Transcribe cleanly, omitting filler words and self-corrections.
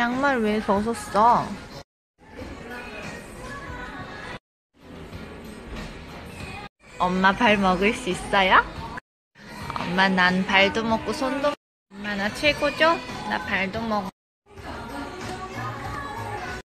양말 왜 벗었어? 엄마 발 먹을 수 있어요? 엄마 난 발도 먹고 손도 먹고 엄마 나 최고죠? 나 발도 먹어.